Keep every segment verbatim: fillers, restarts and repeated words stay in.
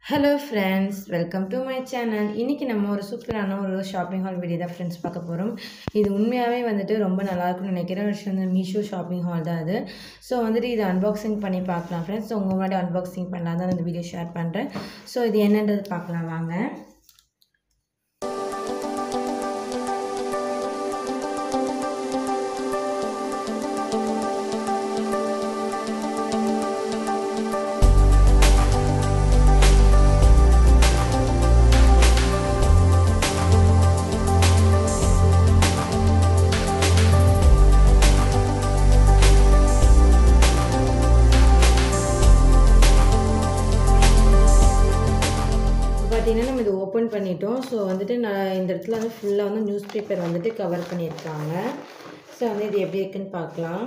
Hello friends, welcome to my channel. இன்னைக்கு நம்ம ஒரு சூப்பரான ஒரு ஷாப்பிங் ஹால் வீடியோ தான் ஃப்ரெண்ட்ஸ் பார்க்க போகிறோம். இது உண்மையாகவே வந்துட்டு ரொம்ப நல்லா இருக்கும்னு நினைக்கிறேன். விஷயம் வந்து மீஷோ ஷாப்பிங் ஹால் தான் அது. ஸோ வந்துட்டு இது அன்பாக்சிங் பண்ணி பார்க்கலாம் ஃப்ரெண்ட்ஸ். ஸோ உங்கள் முன்னாடி அன்பாக்சிங் பண்ணலாம் தான் இந்த வீடியோ ஷேர் பண்ணுறேன். ஸோ இது என்னன்றது பார்க்கலாம் வாங்க. பார்த்தீங்கன்னா நம்ம இது ஓப்பன் பண்ணிட்டோம். ஸோ வந்துட்டு நான் இந்த இடத்துல வந்து ஃபுல்லாக வந்து நியூஸ் பேப்பர் வந்துட்டு கவர் பண்ணியிருக்காங்க. ஸோ வந்து இது எப்படி இருக்குன்னு பார்க்கலாம்.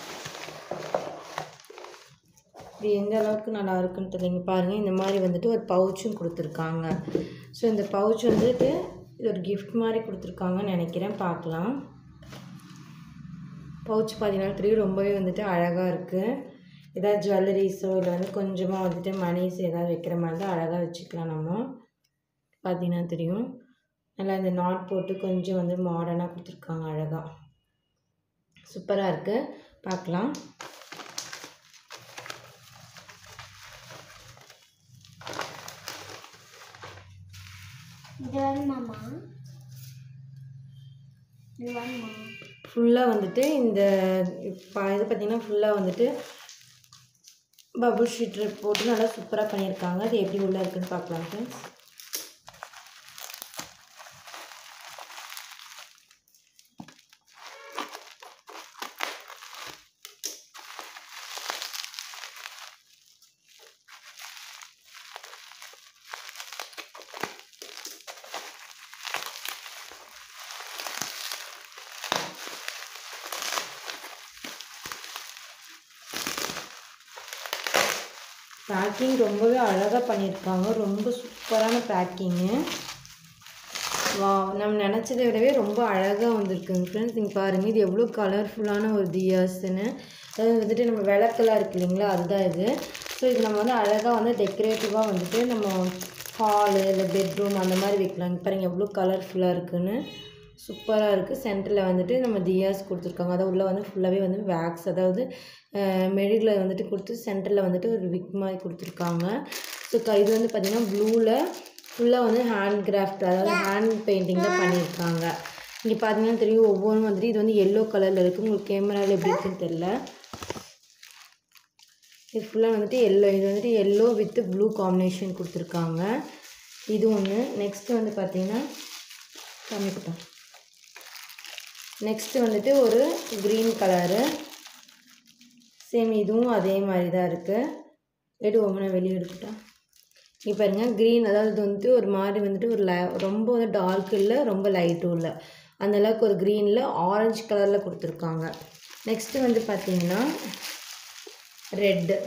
இது எந்த அளவுக்கு நல்லா இருக்குன்னு தெரியுங்க பாருங்கள். இந்த மாதிரி வந்துட்டு ஒரு பவுச்சும் கொடுத்துருக்காங்க. ஸோ இந்த பவுச் வந்துட்டு இது ஒரு கிஃப்ட் மாதிரி கொடுத்துருக்காங்கன்னு நினைக்கிறேன். பார்க்கலாம். பவுச் பார்த்தீங்கன்னா தெரியும் ரொம்பவே வந்துட்டு அழகாக இருக்குது. ஏதாவது ஜுவல்லரிஸோ இல்லை வந்து கொஞ்சமாக வந்துட்டு மணிஸ் ஏதாவது வைக்கிற மாதிரி தான் அழகாக வச்சுக்கலாம். நம்ம பார்த்தீங்கன்னா தெரியும் நல்லா இந்த நாட் போட்டு கொஞ்சம் வந்து மாடர்னாக கொடுத்துருக்காங்க. அழகாக சூப்பராக இருக்குது. பார்க்கலாம். ஃபுல்லாக வந்துட்டு இந்த இது பார்த்திங்கன்னா ஃபுல்லாக வந்துட்டு பபுள் ஷீட் போட்டு நல்லா சூப்பராக பண்ணியிருக்காங்க. அது எப்படி உள்ளே இருக்குன்னு பார்க்கலாம் ஃப்ரெண்ட்ஸ். பேக்கிங் ரொம்பவே அழகாக பண்ணியிருக்காங்க. ரொம்ப சூப்பரான பேக்கிங்கு. வா நம்ம நினச்சதை விடவே ரொம்ப அழகாக வந்திருக்குங்க ஃப்ரெண்ட்ஸ். நீங்கள் பாருங்கள் இது எவ்வளோ கலர்ஃபுல்லான ஒரு தியாஸ்ன்னு. அதாவது வந்துட்டு நம்ம விளக்கெல்லாம் இருக்குது இல்லைங்களா, அதுதான் இது. ஸோ இது நம்ம வந்து அழகாக வந்து டெக்கரேட்டிவாக வந்துட்டு நம்ம ஹாலு இல்லை பெட்ரூம் அந்த மாதிரி வைக்கலாம். பாருங்கள் எவ்வளோ கலர்ஃபுல்லாக இருக்குதுன்னு. சூப்பராக இருக்குது. சென்டரில் வந்துட்டு நம்ம தியாஸ் கொடுத்துருக்காங்க. அதாவது உள்ளே வந்து ஃபுல்லாகவே வந்து வேக்ஸ் அதாவது மெழுகில் வந்துட்டு கொடுத்து சென்டரில் வந்துட்டு ஒரு விக் மாதிரி கொடுத்துருக்காங்க. ஸோ இது வந்து பார்த்திங்கன்னா ப்ளூவில் ஃபுல்லாக வந்து ஹேண்ட் கிராஃப்ட் அதாவது ஹேண்ட் பெயிண்டிங் தான் பண்ணியிருக்காங்க. இங்கே பார்த்தீங்கன்னா தெரியும் ஒவ்வொன்றும் வந்துட்டு இது வந்து எல்லோ கலரில் இருக்குது. உங்களுக்கு கேமராவில் எப்படி இருக்குன்னு தெரில. இது ஃபுல்லாக வந்துட்டு எல்லோ இது வந்துட்டு எல்லோ வித் ப்ளூ காம்பினேஷன் கொடுத்துருக்காங்க. இது ஒன்று. நெக்ஸ்ட்டு வந்து பார்த்திங்கன்னா காமிக்கிட்டோம். நெக்ஸ்ட்டு வந்துட்டு ஒரு க்ரீன் கலரு. சேம் இதுவும் அதே மாதிரி தான் இருக்குது. எடு ஒவ்வொன்றா வெளியே எடுத்துட்டா. இப்போ பாருங்கள் க்ரீன் அதாவது இது வந்துட்டு ஒரு மாதிரி வந்துட்டு ஒரு லை ரொம்ப வந்து டார்க் இல்லை ரொம்ப லைட்டும் இல்லை அந்தளவுக்கு ஒரு க்ரீனில் ஆரஞ்சு கலரில் கொடுத்துருக்காங்க. நெக்ஸ்ட்டு வந்து பார்த்திங்கன்னா ரெட்டு.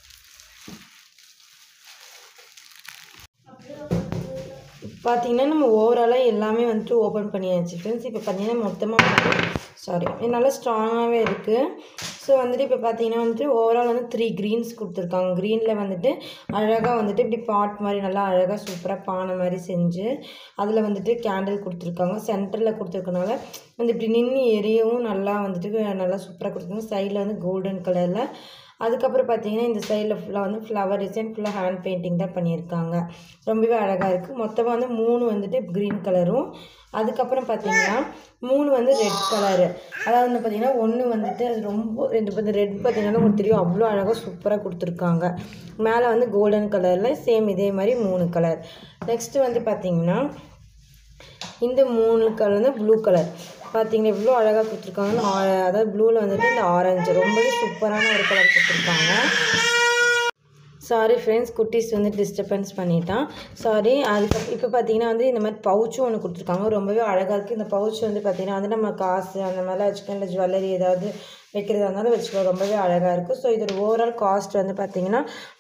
பார்த்திங்கன்னா நம்ம ஓவராலாக எல்லாமே வந்துட்டு ஓப்பன் பண்ணியாச்சு ஃப்ரெண்ட்ஸ். இப்போ பார்த்திங்கன்னா மொத்தமாக சாரி நல்லா ஸ்ட்ராங்காகவே இருக்குது. ஸோ வந்துட்டு இப்போ பார்த்தீங்கன்னா வந்துட்டு ஓவரால் வந்து த்ரீ க்ரீன்ஸ் கொடுத்துருக்காங்க. க்ரீனில் வந்துட்டு அழகாக வந்துட்டு இப்படி பாட் மாதிரி நல்லா அழகாக சூப்பராக பானை மாதிரி செஞ்சு அதில் வந்துட்டு கேண்டில் கொடுத்துருக்காங்க. சென்டரில் கொடுத்துருக்கனால வந்து இப்படி நின்று எரியவும் நல்லா வந்துட்டு நல்லா சூப்பராக கொடுத்துருக்காங்க. சைடில் வந்து கோல்டன் கலரில். அதுக்கப்புறம் பார்த்தீங்கன்னா இந்த சைடில் ஃபுல்லாக வந்து ஃப்ளவர் டிசைன் ஃபுல்லாக ஹேண்ட் பெயிண்டிங் தான் பண்ணியிருக்காங்க. ரொம்பவே அழகாக இருக்குது. மொத்தமாக வந்து மூணு வந்துட்டு க்ரீன் கலரும் அதுக்கப்புறம் பார்த்திங்கன்னா மூணு வந்து ரெட் கலரு. அதாவது வந்து பார்த்திங்கன்னா ஒன்று வந்துட்டு அது ரொம்ப ரெண்டு பார்த்து ரெட் பார்த்திங்கன்னா உங்களுக்கு தெரியும் அவ்வளோ அழகாக சூப்பராக கொடுத்துருக்காங்க. மேலே வந்து கோல்டன் கலரில் சேம் இதே மாதிரி மூணு கலர். நெக்ஸ்ட்டு வந்து பார்த்திங்கன்னா இந்த மூணு கலர் வந்து ப்ளூ கலர். பார்த்திங்கன்னா எவ்வளோ அழகாக கொடுத்துருக்காங்கன்னு. அதாவது ப்ளூவில் வந்துட்டு இந்த ஆரஞ்சு ரொம்பவே சூப்பரான ஒரு கலர் கொடுத்துருக்காங்க. சாரி ஃப்ரெண்ட்ஸ் குட்டீஸ் வந்து டிஸ்டர்பன்ஸ் பண்ணிட்டான். சாரி. அதுக்கு இப்போ பார்த்தீங்கன்னா வந்து இந்த மாதிரி பவுச்சும் ஒன்று கொடுத்துருக்காங்க. ரொம்பவே அழகாக இருக்குது. இந்த பவுச் வந்து பார்த்திங்கன்னா வந்து நம்ம காசு அந்த மாதிரிலாம் வச்சுக்கலாம். இல்லை ஜுவல்லரி ஏதாவது வைக்கிறதா இருந்தாலும் வச்சுக்கலாம். ரொம்பவே அழகாக இருக்குது. ஸோ இதோட ஓவரால் காஸ்ட் வந்து பார்த்திங்கன்னா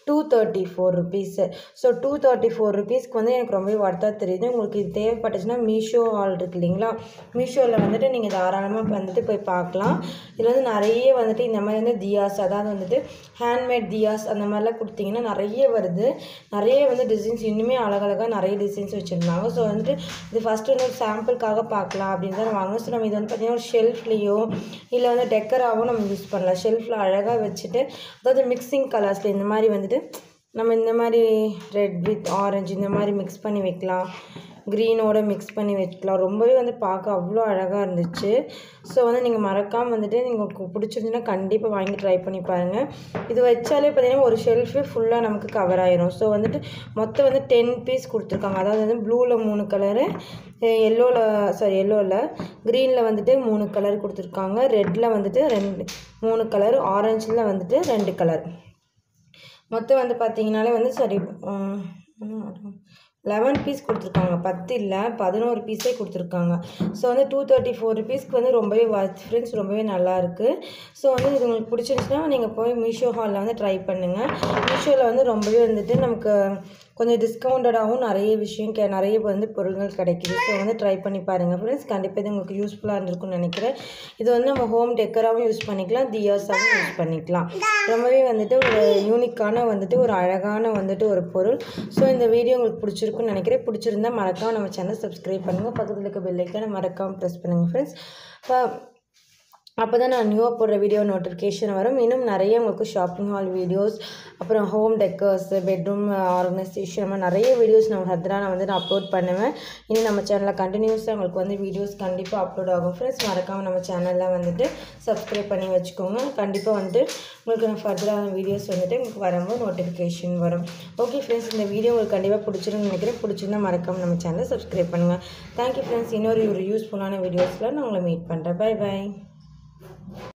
two thirty four rupees. So two thirty four ருபீஸ்க்கு வந்து எனக்கு ரொம்பவே ஒர்த்தாக தெரியுது. உங்களுக்கு இது தேவைப்பட்டுச்சுன்னா மீஷோ ஆல் இருக்கு இல்லைங்களா, மீஷோவில் வந்துட்டு நீங்கள் தாராளமாக வந்துட்டு போய் பார்க்கலாம். இதில் வந்து நிறைய வந்துட்டு இந்த மாதிரி வந்து தியாஸ், அதாவது வந்துட்டு ஹேண்ட்மேட் தியாஸ் அந்த மாதிரிலாம் கொடுத்தீங்கன்னா நிறைய வருது. நிறைய வந்து டிசைன்ஸ் இன்னுமே அழகழகாக நிறைய டிசைன்ஸ் வச்சுருந்தாங்க. ஸோ வந்துட்டு இது ஃபஸ்ட்டு வந்து ஒரு சாம்பிளுக்காக பார்க்கலாம் அப்படின்னு தான் வாங்கணும். ஸோ நம்ம இது வந்து பார்த்திங்கன்னா ஒரு ஷெல்ஃப்லேயோ இல்லை வந்து டெக்கராகவும் நம்ம யூஸ் பண்ணலாம். ஷெல்ஃபில் அழகாக வச்சுட்டு, அதாவது மிக்சிங் கலர்ஸில் இந்த மாதிரி வந்துட்டு நம்ம இந்த மாதிரி ரெட் வித் ஆரஞ்சு இந்த மாதிரி மிக்ஸ் பண்ணி வைக்கலாம், க்ரீனோட மிக்ஸ் பண்ணி வைக்கலாம். ரொம்பவே வந்து பார்க்க அவ்வளோ அழகாக இருந்துச்சு. ஸோ வந்து நீங்கள் மறக்காமல் வந்துட்டு நீங்கள் பிடிச்சிருந்துச்சுன்னா கண்டிப்பாக வாங்கி ட்ரை பண்ணி பாருங்கள். இது வச்சாலே பார்த்திங்கன்னா ஒரு ஷெல்ஃபே ஃபுல்லாக நமக்கு கவர் ஆயிரும். ஸோ வந்துட்டு மொத்தம் வந்து டென் பீஸ் கொடுத்துருக்காங்க. அதாவது வந்து ப்ளூவில் மூணு கலரு, எல்லோவில் சாரி எல்லோவில் க்ரீனில் வந்துட்டு மூணு கலர் கொடுத்துருக்காங்க, ரெட்டில் வந்துட்டு ரெண்டு மூணு கலர், ஆரஞ்சில் வந்துட்டு ரெண்டு கலர். மொத்தம் வந்து பார்த்திங்கனாலே வந்து சாரி லெவன் பீஸ் கொடுத்துருக்காங்க, பத்து இல்லை பதினோரு பீஸே கொடுத்துருக்காங்க. ஸோ வந்து டூ தேர்ட்டி ஃபோர் ருபீஸ்க்கு வந்து ரொம்பவே ஒர்த் ஃப்ரெண்ட்ஸ், ரொம்பவே நல்லாயிருக்கு. ஸோ வந்து இது உங்களுக்கு பிடிச்சிருந்துச்சுன்னா நீங்கள் போய் மீஷோ ஹாலில் வந்து ட்ரை பண்ணுங்கள். மீஷோவில் வந்து ரொம்பவே வந்துட்டு நமக்கு கொஞ்சம் டிஸ்கவுண்டடாகவும் நிறைய விஷயம் கே நிறைய வந்து பொருட்கள் கிடைக்கிது. ஸோ வந்து ட்ரை பண்ணி பாருங்கள் ஃப்ரெண்ட்ஸ். கண்டிப்பாக இது உங்களுக்கு யூஸ்ஃபுல்லாக இருந்திருக்குன்னு நினைக்கிறேன். இது வந்து நம்ம ஹோம் டெக்கராகவும் யூஸ் பண்ணிக்கலாம், தியாஸாகவும் யூஸ் பண்ணிக்கலாம். ரொம்பவே வந்துட்டு ஒரு யூனிக்கான வந்துட்டு ஒரு அழகான வந்துட்டு ஒரு பொருள். ஸோ இந்த வீடியோ உங்களுக்கு பிடிச்சிருக்குன்னு நினைக்கிறேன். பிடிச்சிருந்தா மறக்காமல் நம்ம சேனல் சப்ஸ்கிரைப் பண்ணுங்கள், பக்கத்தில் இருக்க பெல் ஐக்கானை மறக்காமல் ப்ரெஸ் பண்ணுங்கள் ஃப்ரெண்ட்ஸ். இப்போ அப்போ தான் நான் நியூவாக போடுற வீடியோ நோட்டிஃபிகேஷன் வரும். இன்னும் நிறைய உங்களுக்கு ஷாப்பிங் ஹால் வீடியோஸ், அப்புறம் ஹோம் டெக்கர்ஸ், பெட்ரூம் ஆர்கனைசேஷன், நம்ம நிறைய வீடியோஸ் நம்ம ஹத்ரா நான் வந்து நான் அப்லோட் பண்ணுவேன். இனி நம்ம சேனலில் கண்டினியூஸாக உங்களுக்கு வந்து வீடியோஸ் கண்டிப்பாக அப்லோட் ஆகும் ஃப்ரெண்ட்ஸ். மறக்காமல் நம்ம சேனலில் வந்துட்டு சப்ஸ்கிரைப் பண்ணி வச்சுக்கோங்க. கண்டிப்பாக வந்துட்டு உங்களுக்கு நான் ஃபர்தரான வீடியோஸ் வந்துட்டு உங்களுக்கு வரும்போது நோட்டிஃபிகேஷன் வரும். ஓகே ஃப்ரெண்ட்ஸ், இந்த வீடியோ உங்களுக்கு கண்டிப்பாக பிடிச்சிருன்னு நினைக்கிறேன். பிடிச்சிருந்தா மறக்காமல் நம்ம சேனலை சப்ஸ்கிரைப் பண்ணுங்கள். Thank you friends. இன்னொரு ஒரு யூஸ்ஃபுல்லான வீடியோஸில் நான் உங்களை மீட் பண்ணுறேன். Bye by.